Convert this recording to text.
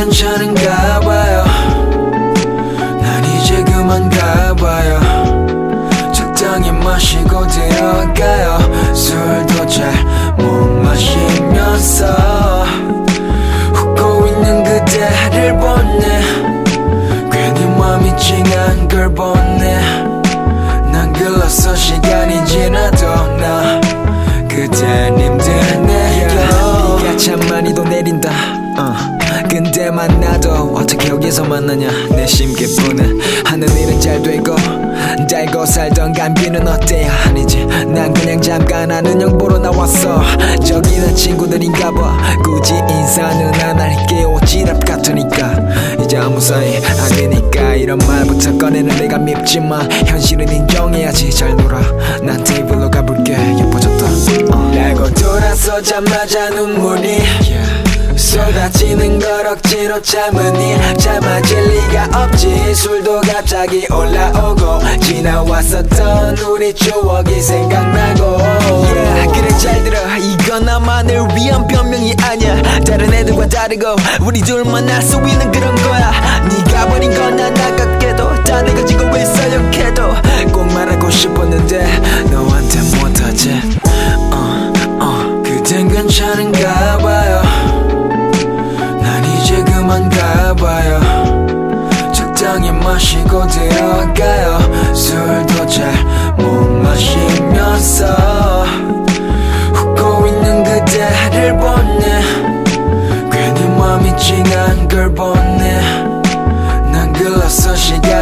괜찮은가 봐요. 난 이제 그만 가봐요. 적당히 마시고 들어가요. 술도 잘 못 마시면서 웃고 있는 그대를 보네. 괜히 맘이 찡한 걸 보네. 난 글렀어 시간이 지나도 나 그댄 힘드네요. 비가 참 많이도 내린다. 근데 만나도 어떻게 여기서 만나냐. 내 심기뿐은 하는 일은 잘 되고 달고 살던 감기는 어때요. 아니지 난 그냥 잠깐 아는 형 보러 나왔어. 저기는 친구들인가봐. 굳이 인사는 안 할게요. 지랄 같으니까 이제 아무 사이 아니니까 이런 말부터 꺼내는 내가 밉지만 현실은 인정해야지. 잘 놀아 난 테이블로 가볼게. 예뻐졌다. 라고 돌아서자마자 눈물이 쏟아지는 걸 억지로 참으니 참아질 리가 없지. 술도 갑자기 올라오고 지나왔었던 우리 추억이 생각나고 그래 잘 들어 이건 나만을 위한 변명이 아니야. 다른 애들과 다르고 우리 둘만 알 수 있는 그런 거야. 네가 버린 건 난 아깝게도 다 내가 지고 있어 욕해도 꼭 말하고 싶었는데 너한테 못하지. 그댄 괜찮은가 봐요. 난 이제 그만 가봐요. 적당히 마시고 들어가요. 술도 잘 못 마시면서 웃고 있는 그대를 보네. 괜히 맘이 찡한 걸 보네. 난 글렀어 시간